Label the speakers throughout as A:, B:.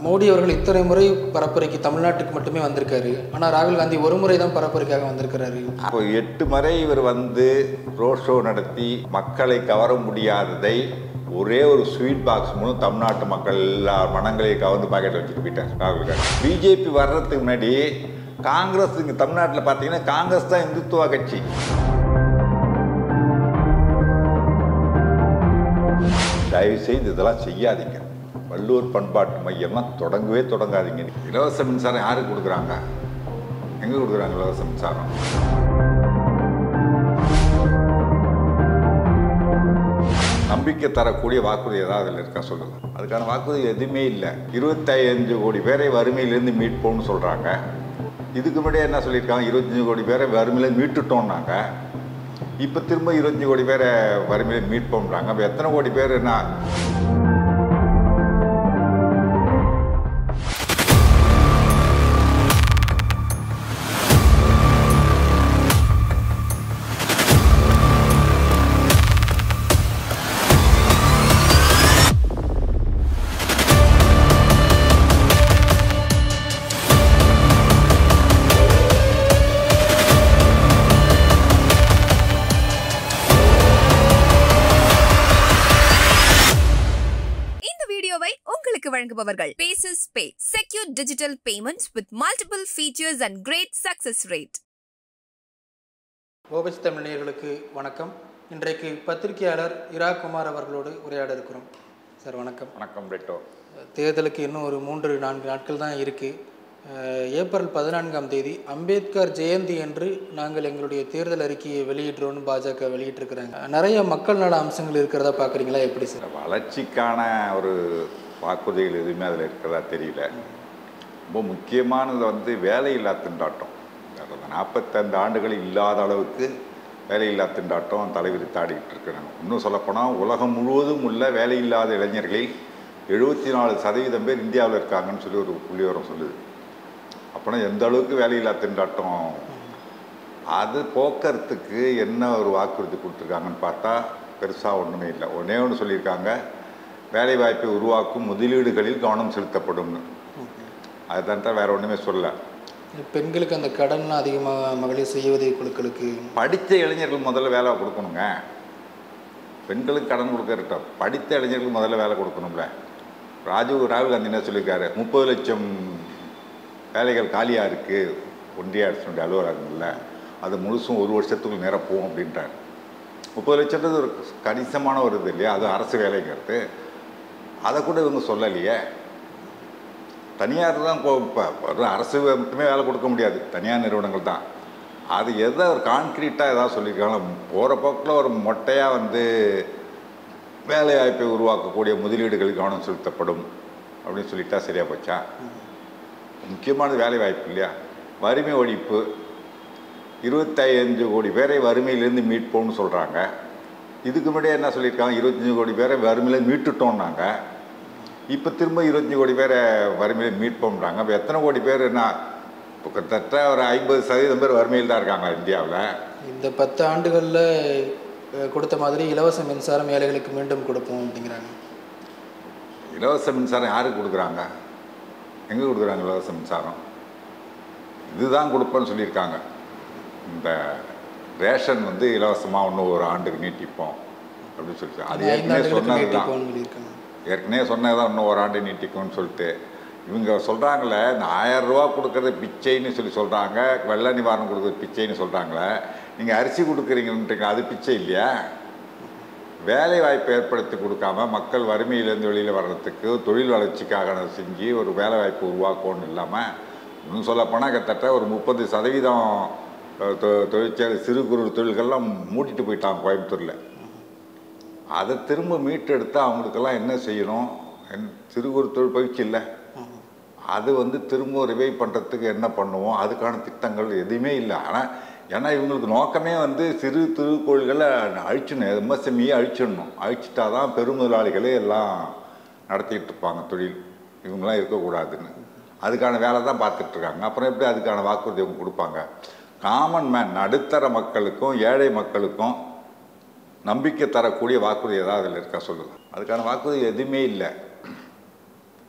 A: மோடி அவர்கள் இத்தனை முறை பரப்புரைக்கு தமிழ்நாட்டுக்கு மட்டுமே வந்திருக்காரு. ஆனால் ராகுல் காந்தி ஒரு முறை தான் பரப்புரைக்காக வந்திருக்கிறாரு.
B: இப்போ 8 முறை இவர் வந்து ரோட் ஷோ நடத்தி மக்களை கவர முடியாததை ஒரே ஒரு ஸ்வீட் பாக்ஸ் மூலம் தமிழ்நாட்டு மக்கள் எல்லா மனங்களையும் கவர்ந்து பாக்கெட் வச்சுட்டு போயிட்டார் ராகுல் காந்தி. பிஜேபி வர்றதுக்கு முன்னாடி காங்கிரஸ் இங்கே தமிழ்நாட்டில் பார்த்தீங்கன்னா காங்கிரஸ் தான் இந்துத்துவ கட்சி. தயவுசெய்து இதெல்லாம் செய்யாதீங்க. வள்ளுவர் பண்பாட்டு மையம்லாம் தொடங்கவே தொடங்காதீங்க. இலவச மின்சாரம் யாருக்கு கொடுக்குறாங்க? எங்கே கொடுக்குறாங்க இலவச மின்சாரம்? நம்பிக்கை தரக்கூடிய வாக்குறுதி ஏதாவது அதில் இருக்கா சொல்லுங்க. அதுக்கான வாக்குறுதி எதுவுமே இல்லை. 25 கோடி பேரை வறுமையிலேருந்து மீட்போம்னு சொல்கிறாங்க. இதுக்கு முன்னாடியே என்ன சொல்லியிருக்காங்க? 25 கோடி பேரை வறுமையிலேருந்து மீட்டுட்டோம்னாங்க. இப்போ திரும்ப 25 கோடி பேரை வறுமையிலேருந்து மீட்போம்ன்றாங்க. அப்போ எத்தனை கோடி பேர் என்ன?
C: வழங்குபவர்கள் Paces Pay, secure digital payments with multiple features and great success rate.
A: OBC Tamil நேயர்களுக்கு வணக்கம். இன்றைக்கு பத்திரிகையாளர் R குமார் அவர்களோடு உரையாட இருக்கிறோம். சார் வணக்கம்.
B: வணக்கம் ரெட்டோ.
A: தேர்தலுக்கு இன்னும் ஒரு 3-4 நாட்கள் தான் இருக்குது. ஏப்ரல் 14ஆம் தேதி அம்பேத்கர் ஜெயந்தி என்று நாங்கள் எங்களுடைய தேர்தல் அறிக்கையை வெளியிடுறோன்னு பாஜக வெளியிட்டிருக்கிறாங்க. நிறைய மக்கள் நல அம்சங்கள் இருக்கிறதா பார்க்குறீங்களா? எப்படி சார்?
B: வளர்ச்சிக்கான ஒரு வாக்குறுதிகள் எதுவுமே அதில் இருக்கிறதா தெரியல. ரொம்ப முக்கியமானது வந்து வேலையில்லா திண்டாட்டம். 45 ஆண்டுகள் இல்லாத அளவுக்கு வேலையில்லா திண்டாட்டம் தலைவிரித்தாடிக்கிட்டு இருக்கிறாங்க. இன்னும் சொல்லப்போனால் உலகம் முழுவதும் உள்ள வேலையில்லாத இளைஞர்களில் 74% பேர் இந்தியாவில் இருக்காங்கன்னு சொல்லி ஒரு புள்ளிவிவரம் சொல்லுது. அப்போனா எந்த அளவுக்கு வேலையில்லா திண்டாட்டம், அது போக்குறதுக்கு என்ன ஒரு வாக்குறுதி கொடுத்துருக்காங்கன்னு பார்த்தா பெருசாக ஒன்றுமே இல்லை. ஒன்று சொல்லியிருக்காங்க, வேலை வாய்ப்பை உருவாக்கும் முதலீடுகளில் கவனம் செலுத்தப்படும்னு. அதுதான் தான், வேறு ஒன்றுமே சொல்ல.
A: பெண்களுக்கு அந்த கடன் அதிகமாக மகளிர் சுய உதவி குழுக்களுக்கு
B: படித்த இளைஞர்கள் முதல்ல வேலை கொடுக்கணுங்க. பெண்களுக்கு கடன் கொடுக்கறட்டும், படித்த இளைஞர்களுக்கு முதல்ல வேலை கொடுக்கணும்ல. ராகுல் காந்தி என்ன சொல்லியிருக்காரு? 30 லட்சம் வேலைகள் காலியாக இருக்குது ஒன்றிய அரசுடைய அலுவலகங்களில், அது முழுசும் 1 வருஷத்துக்குள் நிரப்புவோம் அப்படின்றார். 30 லட்சம்ன்றது ஒரு கணிசமான ஒரு இது இல்லையா? அது அரசு வேலைங்கிறது. அதை கூட இவங்க சொல்லலையே. தனியார் தான் இப்போ அரசு மட்டுமே வேலை கொடுக்க முடியாது, தனியார் நிறுவனங்கள் தான். அது எதை ஒரு கான்க்ரீட்டாக ஏதாவது சொல்லியிருக்காங்க? போகிற போக்கில் ஒரு மொட்டையாக வந்து வேலை வாய்ப்பை உருவாக்கக்கூடிய முதலீடுகளில் கவனம் செலுத்தப்படும் அப்படின்னு சொல்லிட்டா சரியாக போச்சா? முக்கியமானது வேலை வாய்ப்பு இல்லையா? வறுமை ஒழிப்பு. 25 கோடி பேரை வறுமையிலேருந்து மீட்போம்னு சொல்கிறாங்க. இதுக்கு முன்னாடியே என்ன சொல்லியிருக்காங்க? 25 கோடி பேரை வறுமையிலேருந்து மீட்டுட்டோம்னாங்க. இப்போ திரும்ப 25 கோடி பேரை வறுமையிலேருந்து மீட்போம்ன்றாங்க. அப்போ எத்தனை கோடி பேர் என்ன? இப்போ கிட்டத்தட்ட ஒரு 50% பேர் வறுமையில் தான் இருக்காங்க இந்தியாவில்.
A: இந்த 10 ஆண்டுகளில் கொடுத்த மாதிரி இலவச மின்சாரம் ஏழைகளுக்கு மீண்டும் கொடுப்போம் அப்படிங்கிறாங்க.
B: இலவச மின்சாரம் யாருக்கு கொடுக்குறாங்க? எங்கே கொடுக்குறாங்க இலவச மின்சாரம்? இதுதான் கொடுப்பேன்னு சொல்லியிருக்காங்க. இந்த ரேஷன் வந்து இலவசமாக இன்னும் ஒரு ஆண்டுக்கு நீட்டிப்போம் அப்படின்னு சொல்லிட்டு, அது ஏற்கனவே சொன்னது தான். ஏற்கனவே சொன்னதான் இன்னும் ஒரு ஆண்டு நீட்டிக்கும்னு சொல்லிட்டு இவங்க சொல்கிறாங்களே. இந்த 1000 ரூபா கொடுக்குறது பிச்சைன்னு சொல்லி சொல்கிறாங்க, வெள்ள நிவாரணம் கொடுக்குறது பிச்சைன்னு சொல்கிறாங்களே. நீங்கள் அரிசி கொடுக்குறீங்கன்றீங்க, அது பிச்சை இல்லையா? வேலை வாய்ப்பை ஏற்படுத்தி கொடுக்காம மக்கள் வறுமையிலேருந்து வெளியில் வர்றதுக்கு தொழில் வளர்ச்சிக்காக செஞ்சு ஒரு வேலை வாய்ப்பு உருவாக்கணும்னு இல்லாமல், இன்னும் சொல்லப்போனால் கிட்டத்தட்ட ஒரு 30% தொழிற்சாலை சிறு குறு தொழில்கள்லாம் மூடிட்டு போயிட்டாங்க கோயம்புத்தூரில். அதை திரும்ப மீட்டெடுத்தால் அவங்களுக்கெல்லாம் என்ன செய்யணும்? சிறு குறு தொழில் பயிற்சி இல்லை, அது வந்து திரும்ப ரிவைவ் பண்ணுறதுக்கு என்ன பண்ணுவோம்? அதுக்கான திட்டங்கள் எதுவுமே இல்லை. ஆனால் ஏன்னா இவங்களுக்கு நோக்கமே வந்து சிறு தொழில்களை அழிச்சிடணும், எம்எஸ்எம்இயை அழிச்சிடணும். அழிச்சிட்டா தான் பெருமுதலாளிகளே எல்லாம் நடத்திக்கிட்டு இருப்பாங்க தொழில், இவங்களாம் இருக்கக்கூடாதுன்னு. அதுக்கான வேலை தான் பார்த்துட்ருக்காங்க. அப்புறம் எப்படி அதுக்கான வாக்குறுதி அவங்க கொடுப்பாங்க? காமன் மேன், நடுத்தர மக்களுக்கும் ஏழை மக்களுக்கும் நம்பிக்கை தரக்கூடிய வாக்குறுதி ஏதாவது அதில் இருக்கா சொல்லுங்கள். அதுக்கான வாக்குறுதி எதுவுமே இல்லை.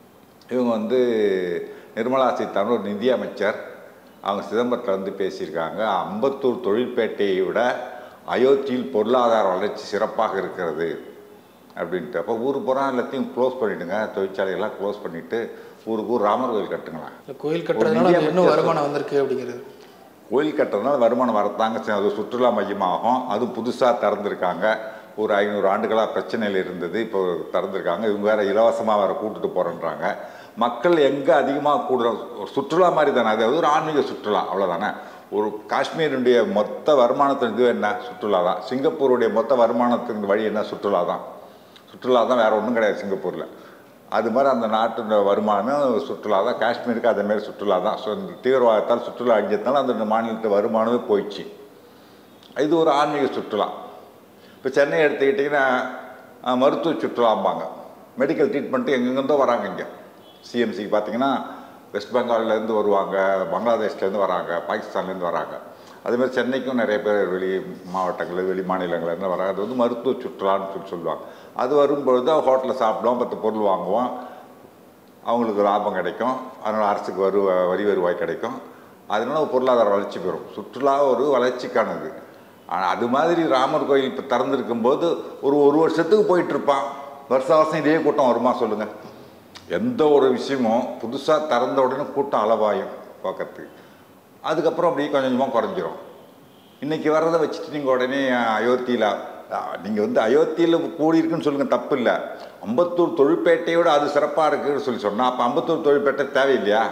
B: இவங்க வந்து நிர்மலா சீதாராமன் ஒரு நிதி அமைச்சர், அவங்க சிதம்பரத்தில் வந்து பேசியிருக்காங்க. அம்பத்தூர் தொழில்பேட்டையை விட அயோத்தியில் பொருளாதார வளர்ச்சி சிறப்பாக இருக்கிறது அப்படின்ட்டு. அப்போ ஊர் பூரா எல்லாத்தையும் க்ளோஸ் பண்ணிவிடுங்க, தொழிற்சாலைகள்லாம் க்ளோஸ் பண்ணிவிட்டு ஊருக்கு ராமர் கோயில் கட்டுங்களேன்.
A: கோயில் கட்டுறதுனால இன்னும் வருமானம் வந்திருக்கு அப்படிங்கிறது.
B: கோயில் கட்டுறதுனால வருமானம் வரத்தாங்க, அது சுற்றுலா மையமாகும். அதுவும் புதுசாக திறந்துருக்காங்க. ஒரு 500 ஆண்டுகளாக பிரச்சனையில் இருந்தது, இப்போ திறந்துருக்காங்க. இவங்க வேறு இலவசமாக வேறு கூட்டுட்டு போகிறேன்றாங்க. மக்கள் எங்கே அதிகமாக கூடுற ஒரு சுற்றுலா மாதிரி தானே, அதாவது ஒரு ஆன்மீக சுற்றுலா, அவ்வளோதானே. ஒரு காஷ்மீருடைய மொத்த வருமானத்திற்கு என்ன சுற்றுலா தான். சிங்கப்பூருடைய மொத்த வருமானத்திற்கு வழி என்ன சுற்றுலா தான். சுற்றுலா தான், வேறு ஒன்றும் கிடையாது சிங்கப்பூரில். அது மாதிரி அந்த நாட்டு வருமானம் சுற்றுலா தான். காஷ்மீருக்கு அதேமாரி சுற்றுலா தான். ஸோ இந்த தீவிரவாதத்தால் சுற்றுலா அழிஞ்சதுனால அந்த மாநிலத்து வருமானமே போயிடுச்சு. இது ஒரு ஆன்மீக சுற்றுலா. இப்போ சென்னை எடுத்துக்கிட்டிங்கன்னா மருத்துவ சுற்றுலாம்பாங்க. மெடிக்கல் ட்ரீட்மெண்ட்டு எங்கெங்கேருந்தோ வராங்க. இங்கே சிஎம்சிக்கு பார்த்தீங்கன்னா வெஸ்ட் பெங்கால்லேருந்து வருவாங்க, பங்களாதேஷ்லேருந்து வராங்க, பாகிஸ்தான்லேருந்து வராங்க. அதேமாதிரி சென்னைக்கும் நிறைய பேர் வெளி மாவட்டங்கள் வெளி மாநிலங்கள்லேருந்து வராங்க. அது வந்து மருத்துவ சுற்றுலான்னு சொல்லுவாங்க. அது வரும்பொழுது ஹோட்டலில் சாப்பிடுவோம், 10 பொருள் வாங்குவோம், அவங்களுக்கு லாபம் கிடைக்கும். அதனால் அரசுக்கு வரி வருவாய் கிடைக்கும். அதனால பொருளாதார வளர்ச்சி பெறும். சுற்றுலா ஒரு வளர்ச்சிக்கானது. ஆனால் அது மாதிரி ராமர் கோயில் இப்போ திறந்துருக்கும்போது ஒரு வருஷத்துக்கு போயிட்டுருப்பான். வருஷம் இதே கூட்டம் வருமா சொல்லுங்கள்? எந்த ஒரு விஷயமும் புதுசாக திறந்த உடனே கூட்டம் அளவாயும் பார்க்கறதுக்கு. அதுக்கப்புறம் அப்படியே கொஞ்சம் கொஞ்சமாக குறைஞ்சிரும். இன்றைக்கி வர்றதை வச்சுட்டு நீங்கள் உடனே அயோத்தியில் நீங்கள் வந்து அயோத்தியில் கூடியிருக்குன்னு சொல்லுங்கள், தப்பு இல்லை. அம்பத்தூர் தொழில்பேட்டையோடு அது சிறப்பாக இருக்குதுன்னு சொன்னால் அப்போ அம்பத்தூர் தொழில்பேட்டை தேவையில்லையா?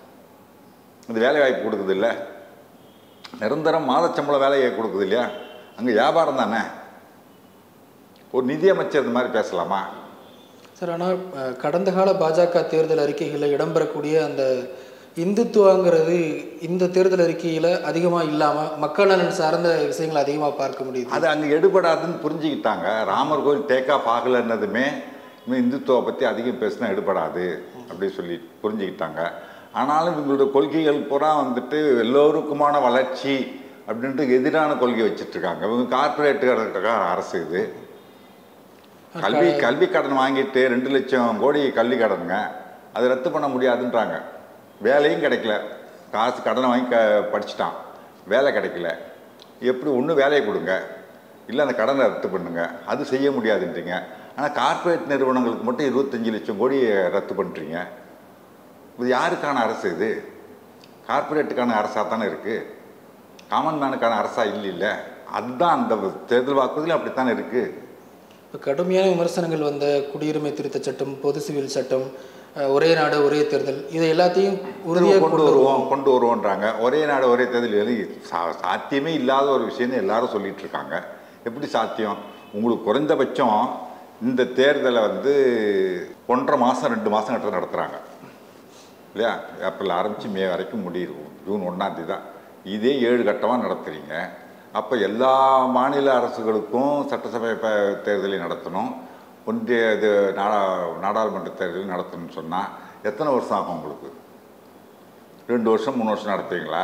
B: அது வேலை வாய்ப்பு கொடுக்குது இல்லை, நிரந்தரம் மாதச்சம்பளம் வேலையை கொடுக்குது இல்லையா? அங்கே வியாபாரம் தானே. ஒரு நிதியமைச்சர் இந்த மாதிரி பேசலாமா
A: சார்? ஆனால் கடந்த கால பாஜக தேர்தல் அறிக்கைகளில் இடம்பெறக்கூடிய அந்த இந்துத்துவாங்கிறது இந்த தேர்தல் அறிக்கையில் அதிகமாக இல்லாமல் மக்கள் நலன் சார்ந்த விஷயங்களை அதிகமாக பார்க்க முடியுது.
B: அது அங்கே எடுபடாதுன்னு புரிஞ்சுக்கிட்டாங்க. ராமர் கோயில் டேக் ஆஃப் ஆகலைன்னதுமே இந்துத்துவை பற்றி அதிகம் பேசினா எடுபடாது அப்படின்னு சொல்லி புரிஞ்சுக்கிட்டாங்க. ஆனாலும் இவங்களுடைய கொள்கைகள் பூரா வந்துட்டு எல்லோருக்குமான வளர்ச்சி அப்படின்ட்டு எதிரான கொள்கை வச்சுட்ருக்காங்க. இவங்க கார்பரேட்டுக்கார அரசு. இது கல்வி கடன் வாங்கிட்டு 2 லட்சம் கோடி கல்வி கடனுங்க, அதை ரத்து பண்ண முடியாதுன்றாங்க. வேலையும் கிடைக்கல, காசு கடனை வாங்கி படிச்சுட்டான், வேலை கிடைக்கல. எப்படி ஒன்று வேலையை கொடுங்க, இல்லை அந்த கடனை ரத்து பண்ணுங்க, அது செய்ய முடியாதுன்றீங்க. ஆனால் கார்பரேட் நிறுவனங்களுக்கு மட்டும் 25 லட்சம் கோடி ரத்து பண்ணுறீங்க. இது யாருக்கான அரசு? இது கார்பரேட்டுக்கான அரசாக தானே இருக்குது, காமன் மேனுக்கான அரசாக இல்லை. அதுதான் அந்த தேர்தல் வாக்குறுதியில் அப்படித்தானே இருக்குது.
A: இப்போ கடுமையான விமர்சனங்கள் வந்த குடியுரிமை திருத்த சட்டம், பொது சிவில் சட்டம், ஒரே நாடு ஒரே தேர்தல், இதை எல்லாத்தையும் உறுதியாக
B: கொண்டு வருவோன்றாங்க. ஒரே நாடு ஒரே தேர்தல் சாத்தியமே இல்லாத ஒரு விஷயம்னு எல்லாரும் சொல்லிட்டு இருக்காங்க. எப்படி சாத்தியம்? உங்களுக்கு குறைந்தபட்சம் இந்த தேர்தலை வந்து 1.5 மாதம் 2 மாதம் கிட்ட நடத்துகிறாங்க இல்லையா? ஏப்ரல் ஆரம்பித்து மே வரைக்கும் முடியும். ஜூன் 1ஆம் தேதி தான். இதே 7 கட்டமாக நடத்துகிறீங்க. அப்போ எல்லா மாநில அரசுகளுக்கும் சட்டசபை தேர்தலை நடத்தணும், ஒன்றிய இது நாடாளுமன்ற தேர்தல் நடத்தணும்னு சொன்னால் எத்தனை வருஷம் ஆகும் உங்களுக்கு? 2 வருஷம் 3 வருஷம் நடத்துவீங்களா?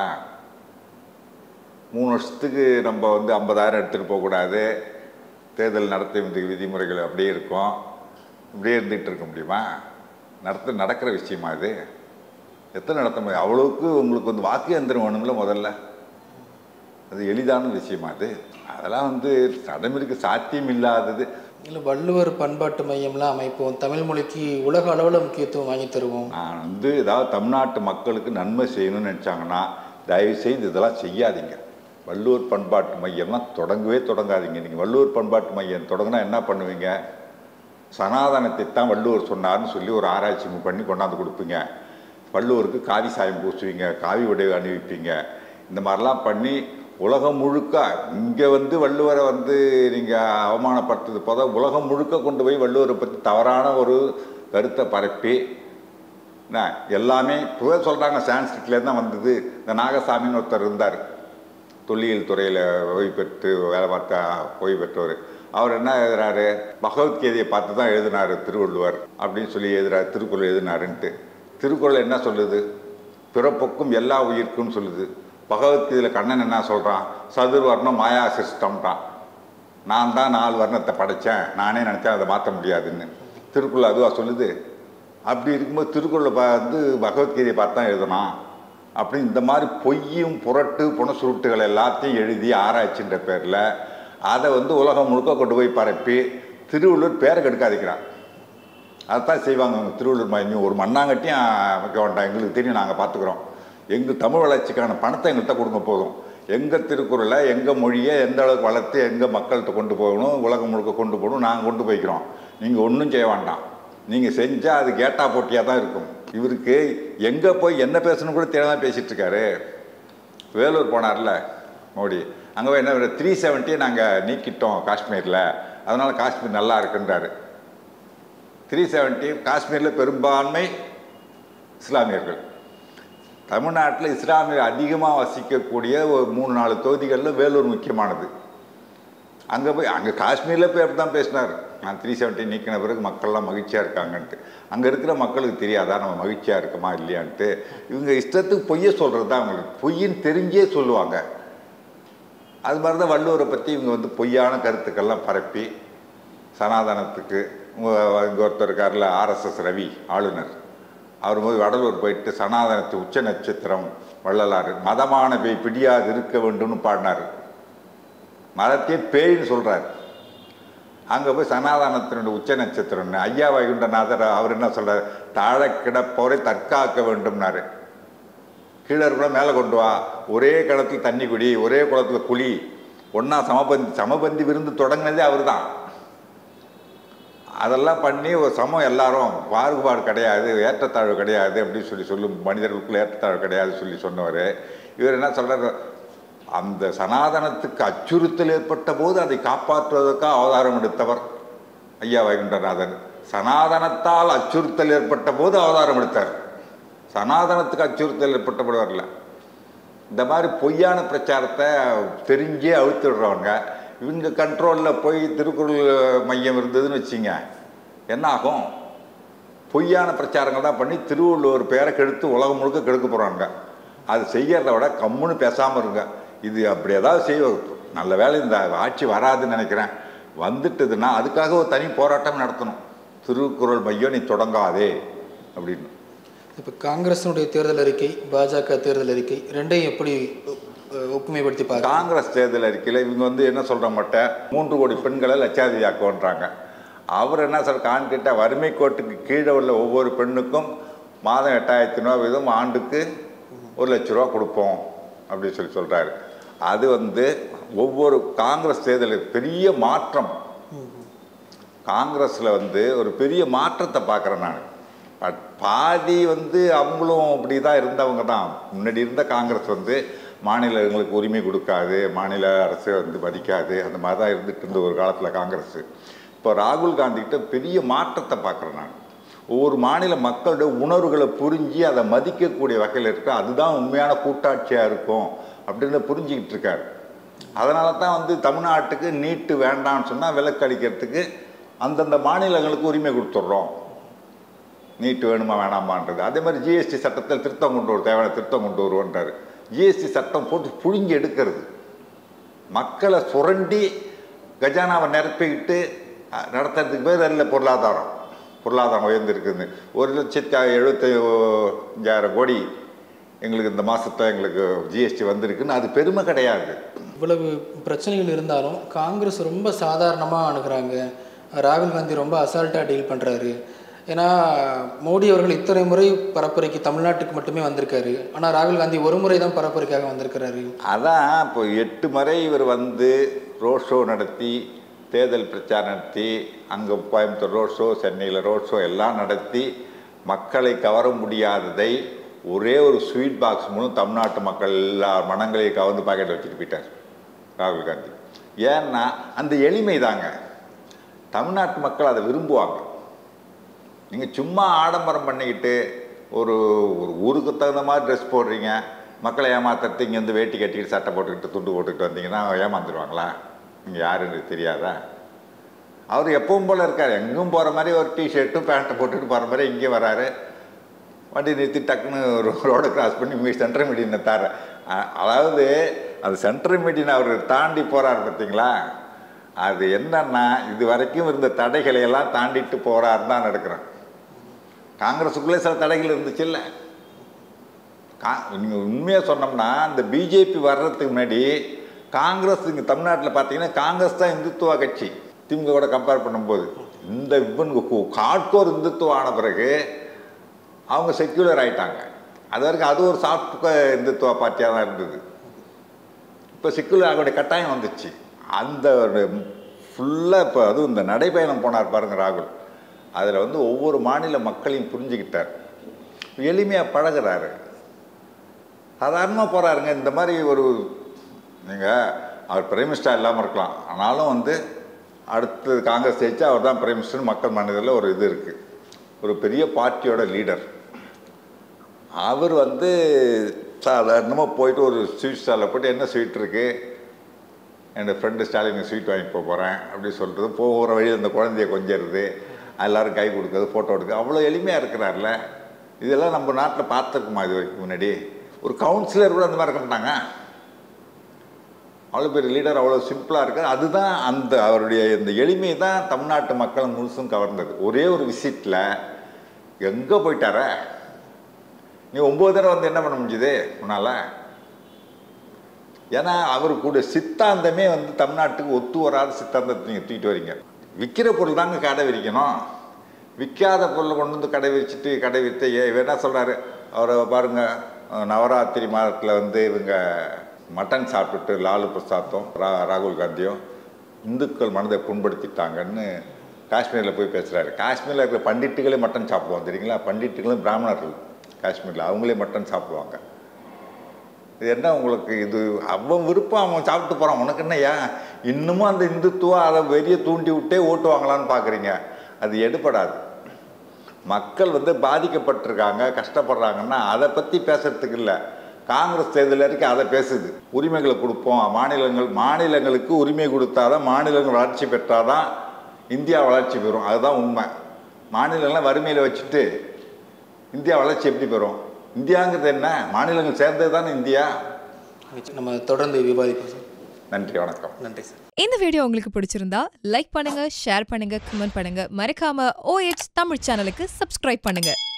B: 3 வருஷத்துக்கு நம்ம வந்து 50,000 எடுத்துகிட்டு போகக்கூடாது, தேர்தல் நடத்த விதிமுறைகள் அப்படியே இருக்கும், இப்படியே இருந்துகிட்டு இருக்க முடியுமா? நடக்கிற விஷயமா இது? எத்தனை நடத்த முடியும்? அவ்வளோவுக்கு உங்களுக்கு வந்து வாக்கு எந்திரம் வேணும்ல முதல்ல. அது எளிதான விஷயமா அது? அதெல்லாம் வந்து நடைமுறைக்கு சாத்தியம் இல்லாதது.
A: இல்லை, வள்ளுவர் பண்பாட்டு மையம்லாம் அமைப்போம், தமிழ் மொழிக்கு உலக அளவில் முக்கியத்துவம் வாங்கி தருவோம்.
B: நான் வந்து ஏதாவது தமிழ்நாட்டு மக்களுக்கு நன்மை செய்யணும்னு நினச்சாங்கன்னா தயவுசெய்து இதெல்லாம் செய்யாதீங்க. வள்ளுவர் பண்பாட்டு மையம்லாம் தொடங்கவே தொடங்காதீங்க. நீங்கள் வள்ளுவர் பண்பாட்டு மையம் தொடங்கினா என்ன பண்ணுவீங்க? சனாதனத்தை தான் வள்ளுவர் சொன்னார்னு சொல்லி ஒரு ஆராய்ச்சி பண்ணி கொண்டாந்து கொடுப்பீங்க. வள்ளுவருக்கு காவி சாயம் பூசுவீங்க, காவி உடை அணிவிப்பீங்க. இந்த மாதிரிலாம் பண்ணி உலகம் முழுக்க இங்கே வந்து வள்ளுவரை வந்து நீங்கள் அவமானப்படுத்துறது போத உலகம் முழுக்க கொண்டு போய் வள்ளுவரை பற்றி தவறான ஒரு கருத்தை பரப்பி எல்லாமே இப்போ சொல்கிறாங்க. சான்ஸ்கிரிட்லேருந்து தான் வந்தது. இந்த நாகசாமின்னு ஒருத்தர் இருந்தார், தொல்லியல் துறையில் ஓய்வு பெற்று வேலை பார்த்த ஓய்வு பெற்றவர். அவர் என்ன எழுதுறாரு? பகவத்கீதையை பார்த்து தான் எழுதினார் திருவள்ளுவர் அப்படின்னு சொல்லி எழுதுறாரு. திருக்குறள் எழுதினாருன்ட்டு. திருக்குறள் என்ன சொல்லுது? பிறப்புக்கும் எல்லா உயிர்க்கும் சொல்லுது. பகவத்கீதையில் கண்ணன் என்ன சொல்கிறான்? சதுர்வர்ணம் மாயா சிஸ்டம்ன்றான். நான் தான் 4 வர்ணத்தை படைத்தேன், நானே நினச்சேன் அதை மாற்ற முடியாதுன்னு. திருக்குறள் அதுவாக சொல்லுது? அப்படி இருக்கும்போது திருக்குறளை வந்து பகவத்கீதையை பார்த்து தான் எழுதணும் அப்படின்னு இந்த மாதிரி பொய்யும் புரட்டு புனசுருட்டுகள் எல்லாத்தையும் எழுதி ஆராய்ச்சின்ற பேரில் அதை வந்து உலகம் முழுக்க கொண்டு போய் பரப்பி திருவள்ளுவர் பேரை கெடுக்காதிக்கிறான். அதைத்தான் செய்வாங்க அவங்க. திருவள்ளுவர் மாதிரி ஒரு மண்ணாங்கட்டியும் வைக்க வேண்டாம், எங்களுக்கு தெரியும், நாங்கள் பார்த்துக்குறோம், எங்கள் தமிழ் வளர்ச்சிக்கான பணத்தை எங்கள்கிட்ட கொடுங்க போதும், எங்கள் திருக்குறளை எங்கள் மொழியை எந்த அளவுக்கு வளர்த்து எங்கள் மக்கள்கிட்ட கொண்டு போகணும், உலகம் முழுக்க கொண்டு போகணும், நாங்கள் கொண்டு போய்க்கிறோம், நீங்கள் ஒன்றும் செய்ய வேண்டாம், நீங்கள் செஞ்சால் அது கேட்டா போட்டியாக தான் இருக்கும். இவருக்கு எங்கே போய் என்ன பேசணும் கூட தெரியாம தான் பேசிகிட்டு இருக்காரு. வேலூர் போனார்ல மோடி, அங்கே போய் என்ன 370 நாங்கள் நீக்கிட்டோம் காஷ்மீரில், அதனால் காஷ்மீர் நல்லா இருக்குன்றாரு. 370 காஷ்மீரில் பெரும்பான்மை இஸ்லாமியர்கள். தமிழ்நாட்டில் இஸ்லாமியர் அதிகமாக வசிக்கக்கூடிய ஒரு 3-4 தொகுதிகளில் வேலூர் முக்கியமானது. அங்கே போய் அங்கே காஷ்மீரில் போய் அப்படி தான் பேசினார். நான் 370 நீக்கின பிறகு மக்கள்லாம் மகிழ்ச்சியாக இருக்காங்கன்ட்டு. அங்கே இருக்கிற மக்களுக்கு தெரியாதா நம்ம மகிழ்ச்சியாக இருக்குமா இல்லையான்ட்டு. இவங்க இஷ்டத்துக்கு பொய்யை சொல்கிறது தான் அவங்களுக்கு, பொய்ன்னு தெரிஞ்சே சொல்லுவாங்க. அது மாதிரி தான் வள்ளுவரை பற்றி இவங்க வந்து பொய்யான கருத்துக்கள்லாம் பரப்பி சனாதனத்துக்கு. இங்கே ஒருத்தர் இருக்கார்ல RSS ரவி ஆளுநர், அவர் போய் வடலூர் போயிட்டு சனாதனத்து உச்ச நட்சத்திரம் வள்ளலாறு மதமான பேய் பிடியாது இருக்க வேண்டும்னு பாடினார். மதத்தையே பேய்ன்னு சொல்கிறார். அங்கே போய் சனாதனத்தினுடைய உச்ச நட்சத்திரம்னு ஐயா வைகுண்டநாதர் அவர் என்ன சொல்கிறார், தாழ கிடப்பவரை தற்காக்க வேண்டும்னாரு. கீழே கூட மேலே கொண்டு வா, ஒரே கிணத்துல தண்ணி குடி, ஒரே குளத்தில் குழி, ஒன்றா சமபந்தி விருந்து தொடங்கினதே அவர் தான். அதெல்லாம் பண்ணி ஒரு சமம், எல்லாரும் பாகுபாடு கிடையாது, ஏற்றத்தாழ்வு கிடையாது அப்படின்னு சொல்லும், மனிதர்களுக்குள்ள ஏற்றத்தாழ்வு கிடையாது சொல்லி சொன்னவர். இவர் என்ன சொல்கிறார், அந்த சனாதனத்துக்கு அச்சுறுத்தல் ஏற்பட்ட போது அதை காப்பாற்றுவதற்காக அவதாரம் எடுத்தவர் ஐயா வைகுண்டநாதன். சனாதனத்தால் அச்சுறுத்தல் ஏற்பட்ட போது அவதாரம் எடுத்தார், சனாதனத்துக்கு அச்சுறுத்தல் ஏற்பட்டப்படுவார்ல. இந்த மாதிரி பொய்யான பிரச்சாரத்தை தெரிஞ்சே அழுத்து விடுறவங்க இவங்க கண்ட்ரோலில் போய் திருக்குறள் மையம் இருந்ததுன்னு வச்சிங்க, என்ன ஆகும்? பொய்யான பிரச்சாரங்கள் தான் பண்ணி திருவள்ளுவர் பேரை கெடுத்து உலகம் முழுக்க கெடுக்க போகிறாங்க. அது செய்கிறத விட கம்முன்னு பேசாமல் இருங்க. இது அப்படி ஏதாவது செய்ய, நல்ல வேலை இந்த ஆட்சி வராதுன்னு நினைக்கிறேன், வந்துட்டுதுன்னா அதுக்காக ஒரு தனி போராட்டம் நடத்தணும். திருக்குறள் மையம் நீ தொடங்காதே அப்படின்னு.
A: இப்போ காங்கிரஸினுடைய தேர்தல் அறிக்கை, பாஜக தேர்தல் அறிக்கை ரெண்டையும் எப்படி ஒப்புமைப்படுத்தி பார்க்க?
B: காங்கிரஸ் தேர்தல் அறிக்கையில் இவங்க வந்து என்ன சொல்கிற மாட்டேன், 3 கோடி பெண்களை லட்சாதிபதியாக்குன்றாங்க. அவர் என்ன சொல்ற, கான்கிட்ட வறுமை கோட்டுக்கு கீழே உள்ள ஒவ்வொரு பெண்ணுக்கும் மாதம் 8,500 வீதம், ஆண்டுக்கு 1,00,000 ரூபா கொடுப்போம் அப்படின்னு சொல்கிறாரு. அது வந்து ஒவ்வொரு காங்கிரஸ் தேர்தலில் பெரிய மாற்றம். காங்கிரஸில் வந்து ஒரு பெரிய மாற்றத்தை பார்க்குறேன் நான். பாதி வந்து அவங்களும் அப்படி தான் இருந்தவங்க தான். முன்னாடி இருந்த காங்கிரஸ் வந்து மாநிலங்களுக்கு உரிமை கொடுக்காது, மாநில அரசு வந்து மதிக்காது, அந்த மாதிரி தான் இருந்துட்டு இருந்த ஒரு காலத்தில் காங்கிரஸ். இப்போ ராகுல் காந்திகிட்ட பெரிய மாற்றத்தை பார்க்குறேன் நான். ஒவ்வொரு மாநில மக்களுடைய உணர்வுகளை புரிஞ்சு அதை மதிக்கக்கூடிய வகையில் இருக்க, அதுதான் உண்மையான கூட்டாட்சியாக இருக்கும் அப்படின்னு புரிஞ்சிக்கிட்டு இருக்காரு. அதனால தான் வந்து தமிழ்நாட்டுக்கு நீட்டு வேண்டாம்னு சொன்னால் விலக்கு அளிக்கிறதுக்கு அந்தந்த மாநிலங்களுக்கு உரிமை கொடுத்துட்றோம், நீட்டு வேணுமா வேணாமான்றது. அதே மாதிரி ஜிஎஸ்டி சட்டத்தில் திருத்தம் கொண்டு வரும், தேவையான திருத்தம் கொண்டு வருவோன்றார். ஜிஎஸ்டி சட்டம் போட்டு புழுங்கி எடுக்கிறது, மக்களை சுரண்டி கஜானாவை நிரப்பிக்கிட்டு நடத்துறதுக்கு பேர் இல்லை பொருளாதாரம் உயர்ந்திருக்குது. 1,75,000 கோடி எங்களுக்கு இந்த மாதத்தை எங்களுக்கு ஜிஎஸ்டி வந்திருக்குன்னு அது பெருமை கிடையாது.
A: இவ்வளவு பிரச்சனைகள் இருந்தாலும் காங்கிரஸ் ரொம்ப சாதாரணமாக அணுகிறாங்க, ராகுல் காந்தி ரொம்ப அசால்ட்டாக டீல் பண்ணுறாரு. ஏன்னா மோடி அவர்கள் இத்தனை முறை பரப்புரைக்கு தமிழ்நாட்டுக்கு மட்டுமே வந்திருக்காரு, ஆனால் ராகுல் காந்தி ஒரு முறை தான் பரப்புரைக்காக வந்திருக்கிறாரு.
B: அதான் இப்போ 8 முறை இவர் வந்து ரோட் ஷோ நடத்தி, தேர்தல் பிரச்சாரம் நடத்தி, அங்கே கோயம்புத்தூர் ரோட் ஷோ, சென்னையில் ரோட் ஷோ எல்லாம் நடத்தி மக்களை கவர முடியாததை ஒரே ஒரு ஸ்வீட் பாக்ஸ் மூலம் தமிழ்நாட்டு மக்கள் எல்லா மனங்களையும் கவர்ந்து பாக்கெட்டில் வச்சுட்டு போயிட்டார் ராகுல் காந்தி. ஏன்னா அந்த எளிமை தாங்க, தமிழ்நாட்டு மக்கள் அதை விரும்புவாங்க. நீங்கள் சும்மா ஆடம்பரம் பண்ணிக்கிட்டு ஒரு ஊருக்கு தகுந்த மாதிரி ட்ரெஸ் போடுறீங்க, மக்களை ஏமாத்துறது, இங்கேருந்து வேட்டி கட்டிக்கிட்டு சட்டை போட்டுக்கிட்டு துண்டு போட்டுக்கிட்டு வந்தீங்கன்னா ஏமாந்துருவாங்களா? நீங்கள் யாருன்னு தெரியாதா? அவர் எப்பவும் போல் இருக்கார், எங்கும் போகிற மாதிரி ஒரு டிஷர்ட்டும் பேண்ட்டை போட்டுட்டு போகிற மாதிரி இங்கே வராரு. வண்டி நிறுத்தி டக்குன்னு ரோடை கிராஸ் பண்ணி இங்கே சென்ட்ரல் மீடியனை தார, அதாவது அது சென்ட்ரல் மீடியனை அவர் தாண்டி போகிறார் பார்த்தீங்களா? அது என்னன்னா இது வரைக்கும் இருந்த தடைகளை எல்லாம் தாண்டிட்டு போகிறாருன்னு தான் நடக்கிறேன். காங்கிரஸுக்குள்ளே சில தடைகள் இருந்துச்சு இல்லை. நீங்கள் உண்மையாக சொன்னோம்னா இந்த பிஜேபி வர்றதுக்கு முன்னாடி காங்கிரஸ் இங்கே தமிழ்நாட்டில் பார்த்தீங்கன்னா காங்கிரஸ் தான் இந்துத்துவா கட்சி திமுக கம்பேர் பண்ணும்போது. இந்த இவனுக்கு ஹார்ட்கோர் இந்துத்துவம் ஆன பிறகு அவங்க செக்யூலர் ஆகிட்டாங்க. அது வரைக்கும் அது ஒரு சாஃப்ட் இந்துத்துவ பார்ட்டியாக தான் இருந்தது. இப்போ செக்யூலர் ஆகக்கூடிய கட்டாயம் வந்துச்சு. அந்த ஃபுல்லாக இப்போ அதுவும் இந்த நடைபயணம் போனார் பாருங்கள் ராகுல், அதில் வந்து ஒவ்வொரு மாநில மக்களையும் புரிஞ்சுக்கிட்டார், எளிமையாக பழகிறாரு, சாதாரணமாக போகிறாருங்க. இந்த மாதிரி ஒரு நீங்கள் அவர் பிரைம் மினிஸ்டர் இல்லாமல் இருக்கலாம், ஆனாலும் வந்து அடுத்து காங்கிரஸ் ஜெயிச்சா அவர் தான் பிரைம் மினிஸ்டர் மக்கள் மனதில் ஒரு இது இருக்குது. ஒரு பெரிய பார்ட்டியோட லீடர் அவர் வந்து சாதாரணமாக போயிட்டு ஒரு ஸ்வீட் ஸ்டாலில் போய்ட்டு என்ன ஸ்வீட் இருக்குது, என்னோடய ஃப்ரெண்டு ஸ்டாலின் ஸ்வீட் வாங்கி போகிறேன் அப்படின்னு சொல்கிறது, போகிற வழியில் அந்த குழந்தைய கொஞ்சிறது, எல்லோரும் கை கொடுக்குறது, ஃபோட்டோ எடுக்கிறது, அவ்வளோ எளிமையாக இருக்கிறார்ல. இதெல்லாம் நம்ம நாட்டில் பார்த்துருக்குமா இது வரைக்கும்? முன்னாடி ஒரு கவுன்சிலர் கூட அந்த மாதிரி இருக்க மாட்டாங்க. அவ்வளோ பெரிய லீடர், அவ்வளோ சிம்பிளாக இருக்காது. அதுதான் அந்த அவருடைய இந்த எளிமை தான் தமிழ்நாட்டு மக்கள் முழுசும் கவர்ந்தது. ஒரே ஒரு விசிட்டில் எங்கே போயிட்டார நீ 9 தடவை வந்து என்ன பண்ண முடிஞ்சுது உன்னால்? ஏன்னா அவர் கூட சித்தாந்தமே வந்து தமிழ்நாட்டுக்கு ஒத்து வராத சித்தாந்தத்தை நீங்கள் தூக்கிட்டு வரீங்க. விற்கிற பொருள் தாங்க கடை விரிக்கணும், விற்காத பொருளை கொண்டு வந்து கடை விரிச்சிட்டு கடை விற்று என்ன சொல்கிறாரு அவரை பாருங்கள், நவராத்திரி மாதத்தில் வந்து இவங்க மட்டன் சாப்பிட்டுட்டு லாலு பிரசாத்தும் ராகுல் காந்தியும் இந்துக்கள் மனதை புண்படுத்திட்டாங்கன்னு காஷ்மீரில் போய் பேசுகிறாரு. காஷ்மீரில் இருக்கிற பண்டிட்டுகளே மட்டன் சாப்பிடுவாங்க தெரியுங்களா? பண்டிட்டுகளும் பிராமணர்கள் காஷ்மீரில் அவங்களே மட்டன் சாப்பிடுவாங்க. இது என்ன உங்களுக்கு? இது அவன் விருப்பம், அவன் சாப்பிட்டு போகிறான், உனக்கு என்னையா? இன்னமும் அந்த இந்துத்துவா அதை வெளியே தூண்டி விட்டே ஓட்டு வாங்கலான்னு பார்க்குறீங்க. அது எடுபடாது. மக்கள் வந்து பாதிக்கப்பட்டிருக்காங்க, கஷ்டப்படுறாங்கன்னா அதை பற்றி பேசுறதுக்கு இல்லை. காங்கிரஸ் தேர்தல் வரைக்கும் அதை பேசுது. உரிமைகளை கொடுப்போம், மாநிலங்களுக்கு உரிமை கொடுத்தாதான் மாநிலங்கள் வளர்ச்சி பெற்றாதான் இந்தியா வளர்ச்சி பெறும். அதுதான் உண்மை. மாநிலங்கள்லாம் வறுமையில் வச்சுட்டு இந்தியா வளர்ச்சி எப்படி பெறும்? இந்தியாங்கிறது என்ன? மாநிலங்கள் சேர்ந்தது தானே இந்தியா.
A: நம்ம தொடர்ந்து விவாதிப்போம் சார்.
B: நன்றி, வணக்கம்.
A: நன்றி சார்.
C: இந்த வீடியோ உங்களுக்கு பிடிச்சிருந்தா லைக் பண்ணுங்க, ஷேர் பண்ணுங்க, கமெண்ட் பண்ணுங்க. மறக்காம OH தமிழ் சேனலுக்கு சப்ஸ்கிரைப் பண்ணுங்க.